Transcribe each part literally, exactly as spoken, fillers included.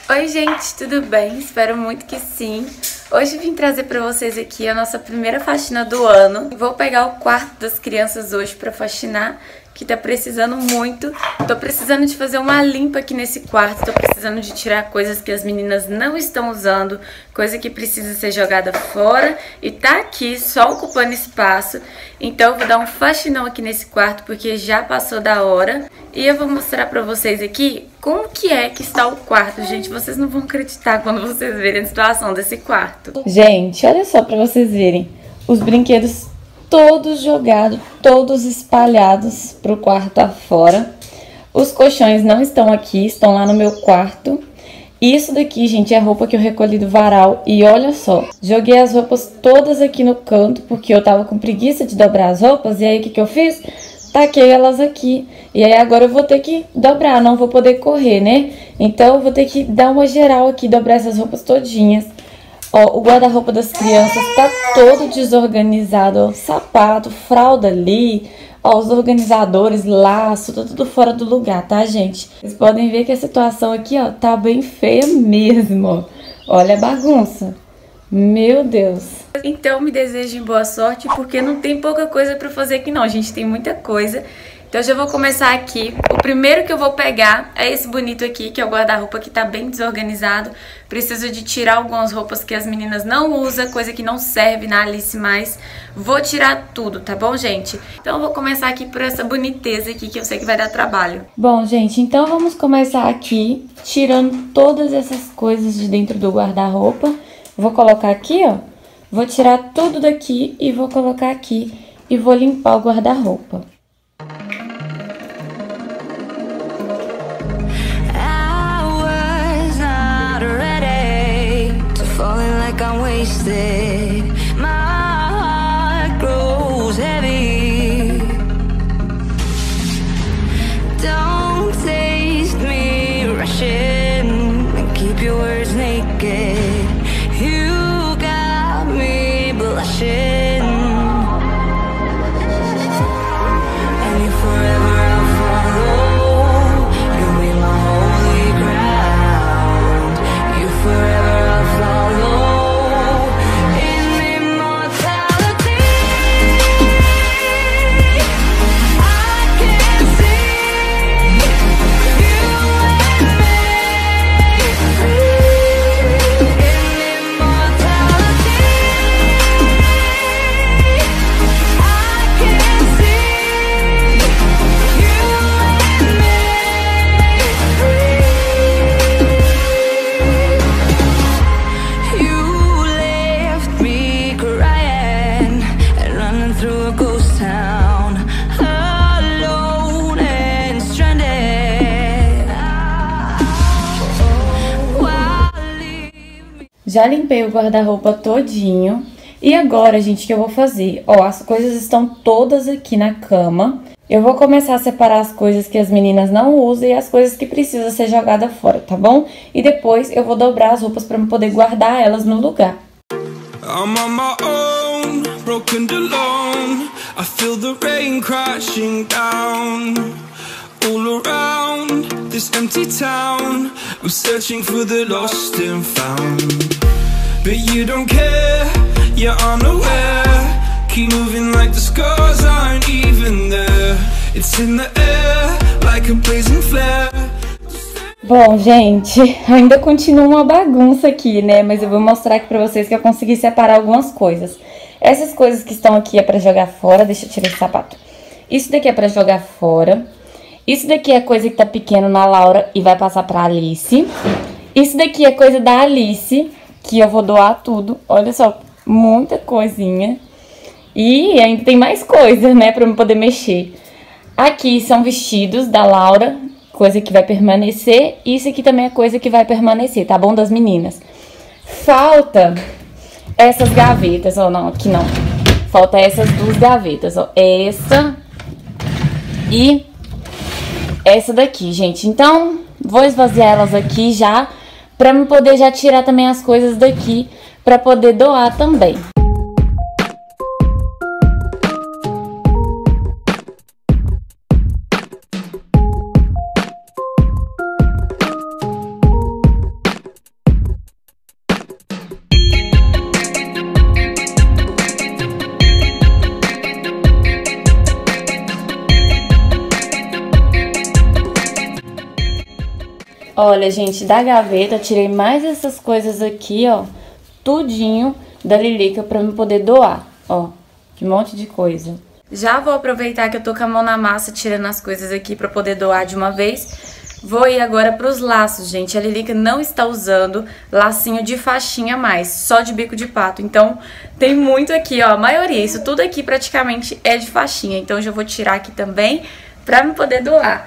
Oi gente, tudo bem? Espero muito que sim. Hoje vim trazer pra vocês aqui a nossa primeira faxina do ano. Vou pegar o quarto das crianças hoje pra faxinar, que tá precisando muito. Tô precisando de fazer uma limpa aqui nesse quarto, tô precisando de tirar coisas que as meninas não estão usando, coisa que precisa ser jogada fora e tá aqui só ocupando espaço. Então eu vou dar um faxinão aqui nesse quarto porque já passou da hora. E eu vou mostrar pra vocês aqui como que é que está o quarto. Gente, vocês não vão acreditar quando vocês verem a situação desse quarto. Gente, olha só pra vocês verem. Os brinquedos todos jogados, todos espalhados pro quarto afora. Os colchões não estão aqui, estão lá no meu quarto. Isso daqui, gente, é a roupa que eu recolhi do varal. E olha só, joguei as roupas todas aqui no canto, porque eu tava com preguiça de dobrar as roupas. E aí, o que que eu fiz? Taquei elas aqui. E aí agora eu vou ter que dobrar, não vou poder correr, né? Então eu vou ter que dar uma geral aqui, dobrar essas roupas todinhas. Ó, o guarda-roupa das crianças tá todo desorganizado, ó, sapato, fralda ali, ó, os organizadores, laço, tá tudo fora do lugar, tá, gente? Vocês podem ver que a situação aqui, ó, tá bem feia mesmo, ó. Olha a bagunça. Meu Deus. Então me desejem boa sorte, porque não tem pouca coisa pra fazer aqui não, gente, tem muita coisa. Então eu já vou começar aqui. O primeiro que eu vou pegar é esse bonito aqui, que é o guarda-roupa que tá bem desorganizado. Preciso de tirar algumas roupas que as meninas não usam, coisa que não serve na Alice mais. Vou tirar tudo, tá bom, gente? Então eu vou começar aqui por essa boniteza aqui, que eu sei que vai dar trabalho. Bom, gente, então vamos começar aqui, tirando todas essas coisas de dentro do guarda-roupa. Vou colocar aqui, ó. Vou tirar tudo daqui e vou colocar aqui. E vou limpar o guarda-roupa. I'm wasted. My heart grows heavy. Don't taste me rushing and keep your words naked. You got me blushing, and you forever I'll follow. You'll be my holy ground. You forever I'll follow. Já limpei o guarda-roupa todinho. E agora, gente, o que eu vou fazer? Ó, as coisas estão todas aqui na cama. Eu vou começar a separar as coisas que as meninas não usam e as coisas que precisam ser jogadas fora, tá bom? E depois eu vou dobrar as roupas pra poder guardar elas no lugar. I'm on my own, broken and alone. I feel the rain crashing down all around this empty town. I'm searching for the lost and found, but you don't care, you're unaware. Keep moving like the scars aren't even there. It's in the air like a blazing flare. Bom, gente, ainda continua uma bagunça aqui, né? Mas eu vou mostrar aqui pra vocês que eu consegui separar algumas coisas. Essas coisas que estão aqui é pra jogar fora. Deixa eu tirar esse sapato. Isso daqui é pra jogar fora. Isso daqui é coisa que tá pequeno na Laura e vai passar pra Alice. Isso daqui é coisa da Alice, que eu vou doar tudo. Olha só, muita coisinha. E ainda tem mais coisa, né, pra eu poder mexer. Aqui são vestidos da Laura, coisa que vai permanecer. Isso aqui também é coisa que vai permanecer, tá bom? Das meninas. Falta essas gavetas, ó, não, aqui não. Falta essas duas gavetas, ó. Essa e essa daqui, gente. Então, vou esvaziar elas aqui já, pra eu poder já tirar também as coisas daqui, pra poder doar também. Olha, gente, da gaveta eu tirei mais essas coisas aqui, ó, tudinho da Lilica pra eu poder doar, ó, que monte de coisa. Já vou aproveitar que eu tô com a mão na massa tirando as coisas aqui pra poder doar de uma vez. Vou ir agora pros laços, gente. A Lilica não está usando lacinho de faixinha mais, só de bico de pato. Então, tem muito aqui, ó, a maioria, isso tudo aqui praticamente é de faixinha. Então, eu já vou tirar aqui também pra me poder doar.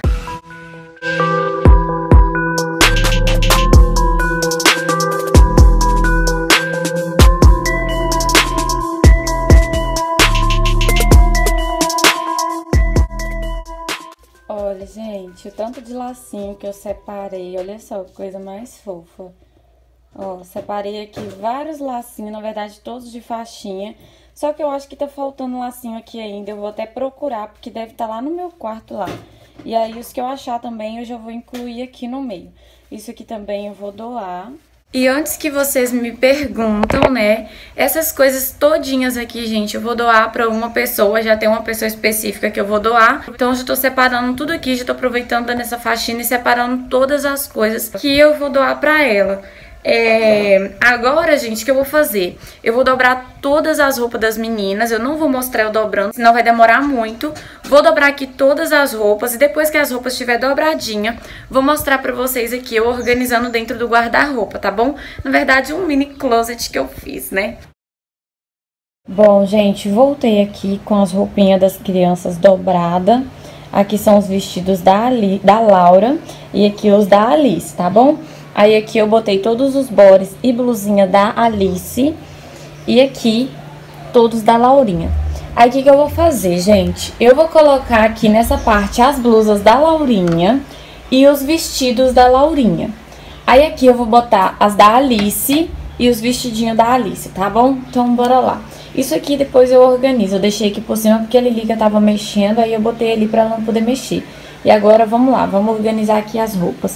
Olha, gente, o tanto de lacinho que eu separei, olha só que coisa mais fofa. Ó, separei aqui vários lacinhos, na verdade todos de faixinha. Só que eu acho que tá faltando lacinho aqui ainda, eu vou até procurar, porque deve estar lá no meu quarto lá. E aí os que eu achar também eu já vou incluir aqui no meio. Isso aqui também eu vou doar. E antes que vocês me perguntam, né, essas coisas todinhas aqui, gente, eu vou doar pra uma pessoa, já tem uma pessoa específica que eu vou doar. Então, eu já tô separando tudo aqui, já tô aproveitando dando essa faxina e separando todas as coisas que eu vou doar pra ela. É, agora, gente, o que eu vou fazer? Eu vou dobrar todas as roupas das meninas. Eu não vou mostrar eu dobrando, senão vai demorar muito. Vou dobrar aqui todas as roupas. E depois que as roupas estiver dobradinha, vou mostrar pra vocês aqui eu organizando dentro do guarda-roupa, tá bom? Na verdade, um mini closet que eu fiz, né? Bom, gente, voltei aqui com as roupinhas das crianças dobradas. Aqui são os vestidos da, Ali, da Laura e aqui os da Alice, tá bom? Aí aqui eu botei todos os bores e blusinha da Alice. E aqui todos da Laurinha. Aí o que que eu vou fazer, gente? Eu vou colocar aqui nessa parte as blusas da Laurinha e os vestidos da Laurinha. Aí aqui eu vou botar as da Alice e os vestidinhos da Alice, tá bom? Então bora lá. Isso aqui depois eu organizo. Eu deixei aqui por cima porque a Lilica tava mexendo, aí eu botei ali pra ela não poder mexer. E agora vamos lá, vamos organizar aqui as roupas.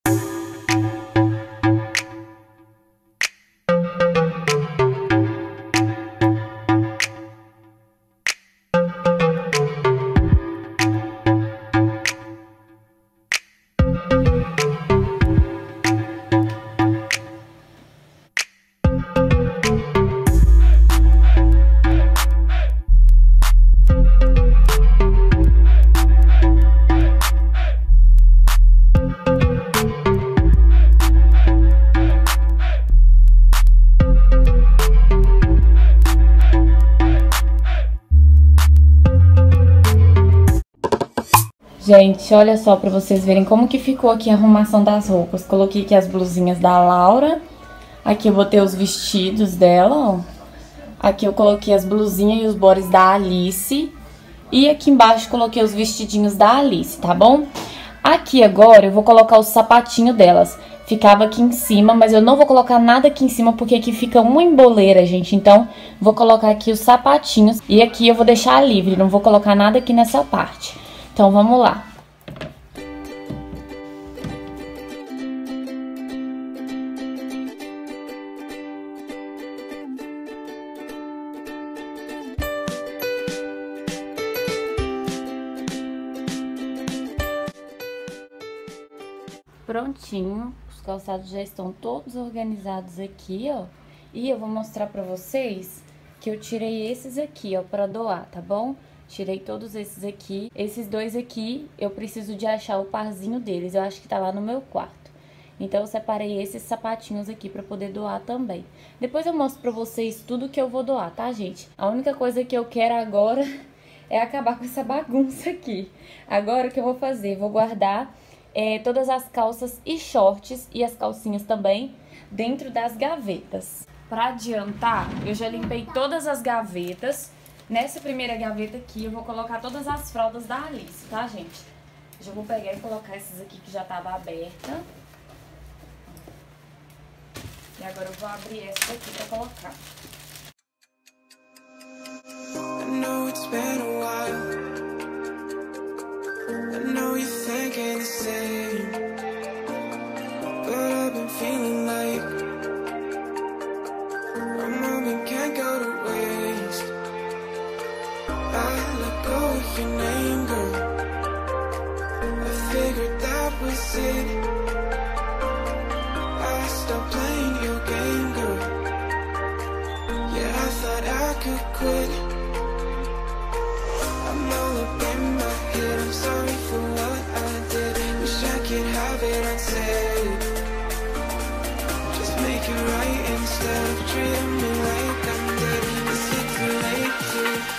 Gente, olha só pra vocês verem como que ficou aqui a arrumação das roupas. Coloquei aqui as blusinhas da Laura. Aqui eu botei os vestidos dela, ó. Aqui eu coloquei as blusinhas e os bores da Alice. E aqui embaixo coloquei os vestidinhos da Alice, tá bom? Aqui agora eu vou colocar os sapatinhos delas. Ficava aqui em cima, mas eu não vou colocar nada aqui em cima porque aqui fica uma emboleira, gente. Então, vou colocar aqui os sapatinhos e aqui eu vou deixar livre, não vou colocar nada aqui nessa parte. Então, vamos lá. Prontinho, os calçados já estão todos organizados aqui, ó. E eu vou mostrar pra vocês que eu tirei esses aqui, ó, pra doar, tá bom? Tirei todos esses aqui. Esses dois aqui, eu preciso de achar o parzinho deles. Eu acho que tá lá no meu quarto. Então, eu separei esses sapatinhos aqui pra poder doar também. Depois eu mostro pra vocês tudo que eu vou doar, tá, gente? A única coisa que eu quero agora é acabar com essa bagunça aqui. Agora, o que eu vou fazer? Vou guardar é, todas as calças e shorts e as calcinhas também dentro das gavetas. Pra adiantar, eu já limpei todas as gavetas. Nessa primeira gaveta aqui, eu vou colocar todas as fraldas da Alice, tá, gente? Já vou pegar e colocar essas aqui que já tava aberta. E agora eu vou abrir essa aqui pra colocar. I know it's been a while. I know you're thinking the same. But I've been feeling like a moment can't go to waste. I let go of your name, girl. I figured that was it. stopped playing your game, girl. Yeah, I thought I could quit. I'm all up in my head, I'm sorry for what I did. Wish I could have it unsaid. Just make it right instead of treating me like I'm dead. Is it too late to...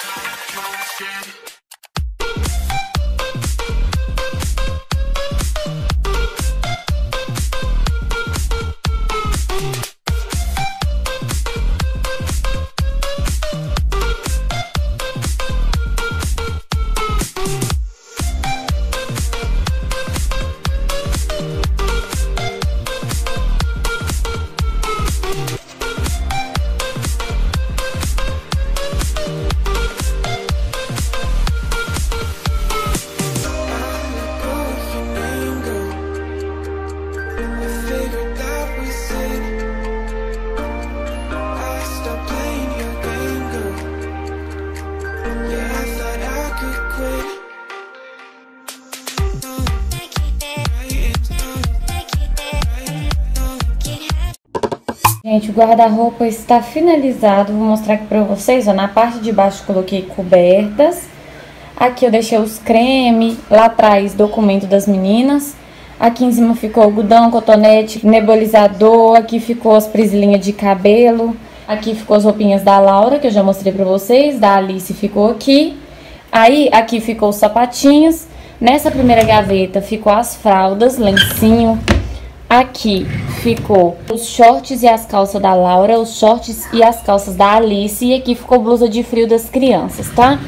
Gente, o guarda-roupa está finalizado. Vou mostrar aqui pra vocês, ó. Na parte de baixo coloquei cobertas. Aqui eu deixei os creme. Lá atrás, documento das meninas. Aqui em cima ficou algodão, cotonete, nebulizador. Aqui ficou as presilhinhas de cabelo. Aqui ficou as roupinhas da Laura, que eu já mostrei pra vocês. Da Alice ficou aqui. Aí, aqui ficou os sapatinhos. Nessa primeira gaveta ficou as fraldas, lencinho. Aqui ficou os shorts e as calças da Laura, os shorts e as calças da Alice. E aqui ficou blusa de frio das crianças, tá?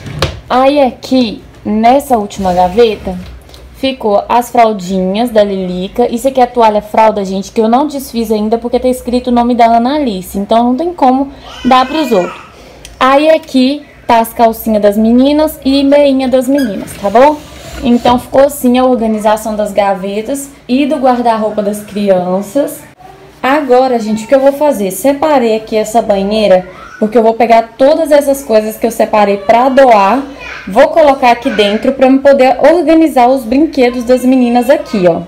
Aí aqui, nessa última gaveta, ficou as fraldinhas da Lilica. Isso aqui é a toalha fralda, gente, que eu não desfiz ainda porque tá escrito o nome da Ana Alice. Então não tem como dar pros outros. Aí aqui tá as calcinhas das meninas e meinha das meninas, tá bom? Então ficou assim a organização das gavetas e do guarda-roupa das crianças. Agora, gente, o que eu vou fazer? Separei aqui essa banheira, porque eu vou pegar todas essas coisas que eu separei pra doar. Vou colocar aqui dentro pra eu poder organizar os brinquedos das meninas aqui, ó.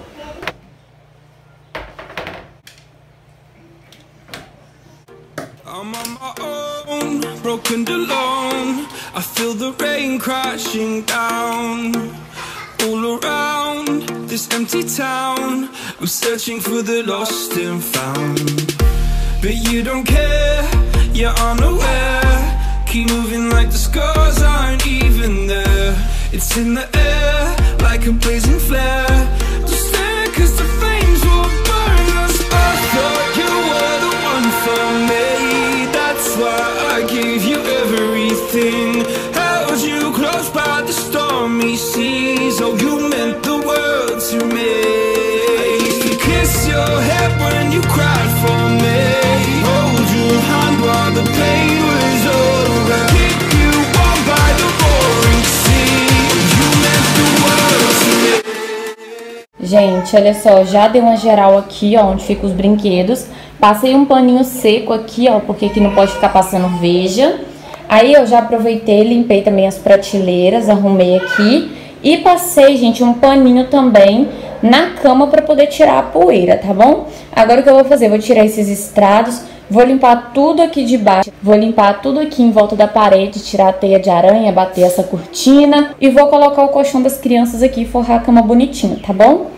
I'm on my own, broken alone. I feel the rain crashing down all around this empty town. I'm searching for the lost and found, but you don't care, you're unaware. Keep moving like the scars aren't even there. It's in the air like a blazing flare. Don't stare cause the flames will burn us. I thought you were the one for me. That's why I gave you everything. Held you close by the stormy seas. Oh, you meant the world to me. I used to kiss your head when you cried for me. Hold your hand while the pain was over. Keep you warm by the roaring sea. You meant the world to me. Gente, olha só, já dei uma geral aqui, ó, onde ficam os brinquedos. Passei um paninho seco aqui, ó, porque aqui não pode ficar passando veja. Aí eu já aproveitei, limpei também as prateleiras, arrumei aqui. E passei, gente, um paninho também na cama pra poder tirar a poeira, tá bom? Agora o que eu vou fazer? Vou tirar esses estrados, vou limpar tudo aqui de baixo. Vou limpar tudo aqui em volta da parede, tirar a teia de aranha, bater essa cortina. E vou colocar o colchão das crianças aqui e forrar a cama bonitinho, tá bom?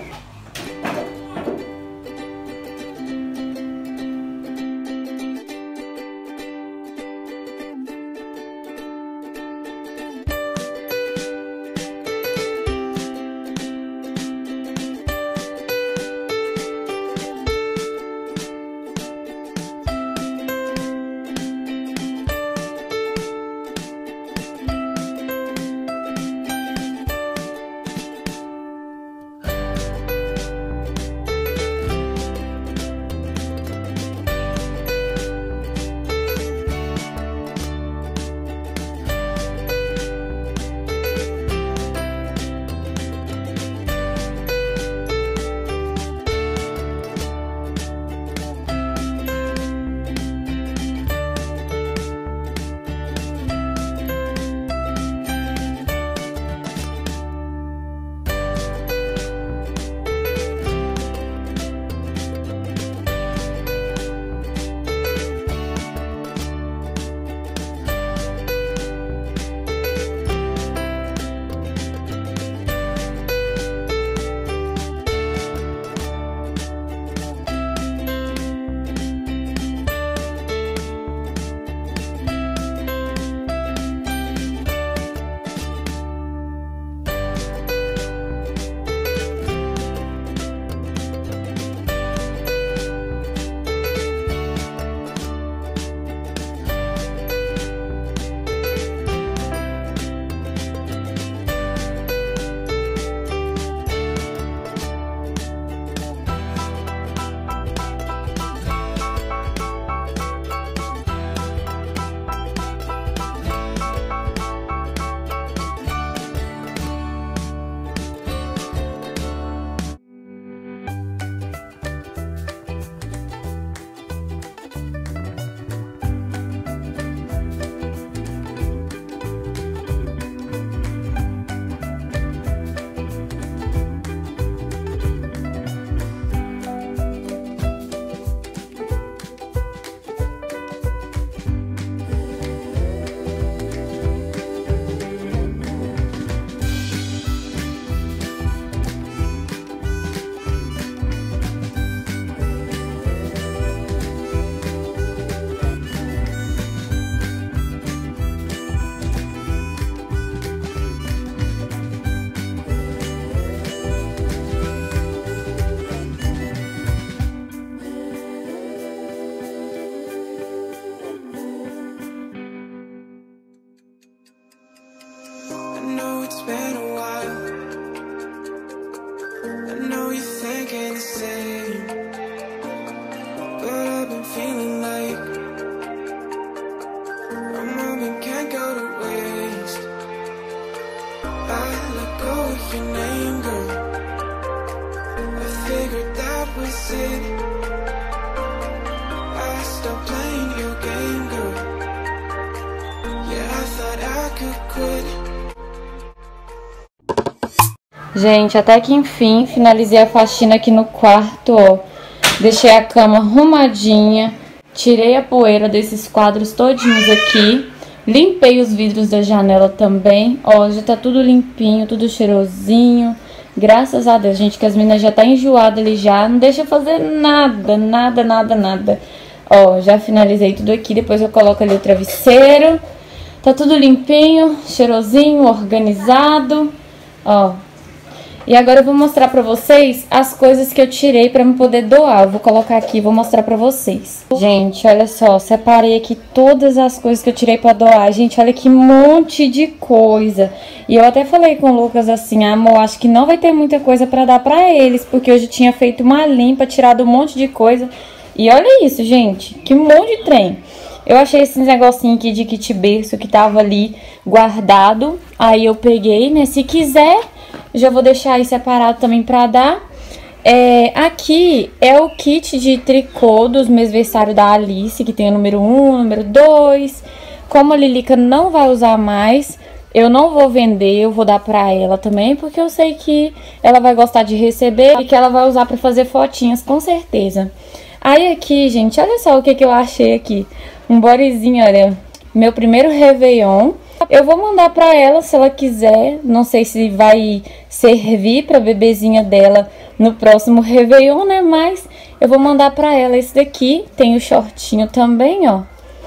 Gente, até que enfim, finalizei a faxina aqui no quarto, ó. Deixei a cama arrumadinha, tirei a poeira desses quadros todinhos aqui. Limpei os vidros da janela também, ó, já tá tudo limpinho, tudo cheirosinho. Graças a Deus, gente, que as meninas já tá enjoadas ali já, não deixa fazer nada, nada, nada, nada. Ó, já finalizei tudo aqui, depois eu coloco ali o travesseiro. Tá tudo limpinho, cheirosinho, organizado, ó. E agora eu vou mostrar pra vocês as coisas que eu tirei pra me poder doar. Eu vou colocar aqui e vou mostrar pra vocês. Gente, olha só, separei aqui todas as coisas que eu tirei pra doar. Gente, olha que monte de coisa. E eu até falei com o Lucas assim, amor, acho que não vai ter muita coisa pra dar pra eles, porque hoje eu tinha feito uma limpa, tirado um monte de coisa. E olha isso, gente, que monte de trem. Eu achei esses negocinho aqui de kit berço que tava ali guardado. Aí eu peguei, né, se quiser... Já vou deixar aí separado também pra dar. É, aqui é o kit de tricô dos mêsversários da Alice, que tem o número um, o número dois. Como a Lilica não vai usar mais, eu não vou vender, eu vou dar pra ela também, porque eu sei que ela vai gostar de receber e que ela vai usar pra fazer fotinhas, com certeza. Aí aqui, gente, olha só o que, que eu achei aqui. Um bodyzinho, olha, meu primeiro Réveillon. Eu vou mandar pra ela se ela quiser, não sei se vai servir pra bebezinha dela no próximo Réveillon, né? Mas eu vou mandar pra ela esse daqui, tem o shortinho também, ó.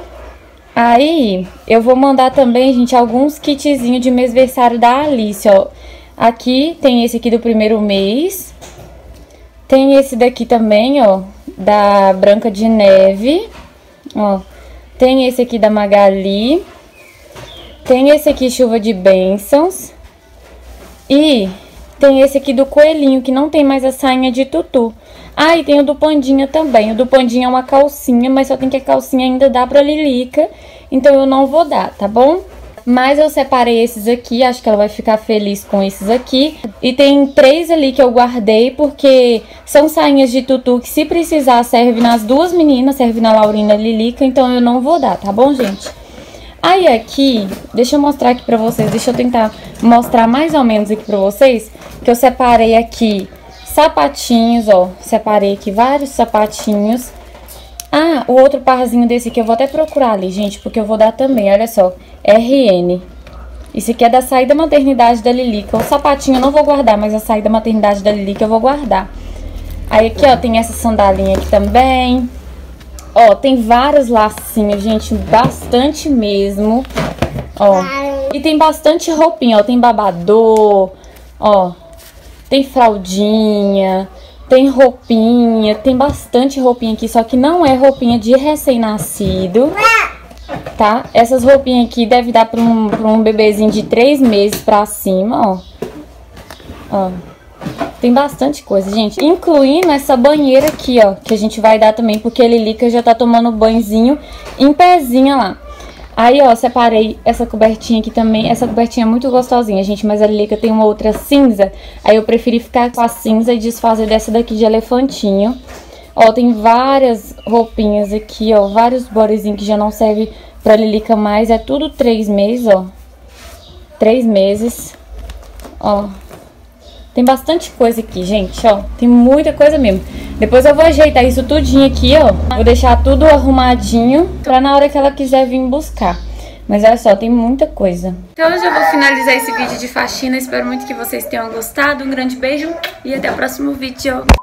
Aí eu vou mandar também, gente, alguns kitzinhos de mêsversário da Alice, ó. Aqui tem esse aqui do primeiro mês, tem esse daqui também, ó, da Branca de Neve, ó. Tem esse aqui da Magali. Tem esse aqui, Chuva de Bênçãos. E tem esse aqui do Coelhinho, que não tem mais a sainha de tutu. Ah, e tem o do Pandinha também. O do Pandinha é uma calcinha, mas só tem que a calcinha ainda dá pra Lilica. Então eu não vou dar, tá bom? Mas eu separei esses aqui, acho que ela vai ficar feliz com esses aqui. E tem três ali que eu guardei, porque são sainhas de tutu que se precisar serve nas duas meninas, serve na Laurina e Lilica. Então eu não vou dar, tá bom, gente? Aí aqui, deixa eu mostrar aqui pra vocês, deixa eu tentar mostrar mais ou menos aqui pra vocês, que eu separei aqui sapatinhos, ó, separei aqui vários sapatinhos. Ah, o outro parzinho desse aqui eu vou até procurar ali, gente, porque eu vou dar também, olha só, R N. Isso aqui é da saída maternidade da Lilica, o sapatinho eu não vou guardar, mas a saída maternidade da Lilica eu vou guardar. Aí aqui, ó, tem essa sandalinha aqui também. Ó, tem vários lacinhos, gente, bastante mesmo, ó. E tem bastante roupinha, ó, tem babador, ó, tem fraldinha, tem roupinha, tem bastante roupinha aqui, só que não é roupinha de recém-nascido, tá? Essas roupinhas aqui devem dar pra um, pra um bebezinho de três meses pra cima, ó. Ó. Tem bastante coisa, gente, incluindo essa banheira aqui, ó, que a gente vai dar também, porque a Lilica já tá tomando banhozinho em pezinha lá. Aí, ó, separei essa cobertinha aqui também, essa cobertinha é muito gostosinha, gente, mas a Lilica tem uma outra cinza, aí eu preferi ficar com a cinza e desfazer dessa daqui de elefantinho. Ó, tem várias roupinhas aqui, ó, vários bodyzinhos que já não serve pra Lilica mais, é tudo três meses, ó, três meses, ó. Tem bastante coisa aqui, gente, ó. Tem muita coisa mesmo. Depois eu vou ajeitar isso tudinho aqui, ó. Vou deixar tudo arrumadinho pra na hora que ela quiser vir buscar. Mas olha só, tem muita coisa. Então eu já vou finalizar esse vídeo de faxina. Espero muito que vocês tenham gostado. Um grande beijo e até o próximo vídeo.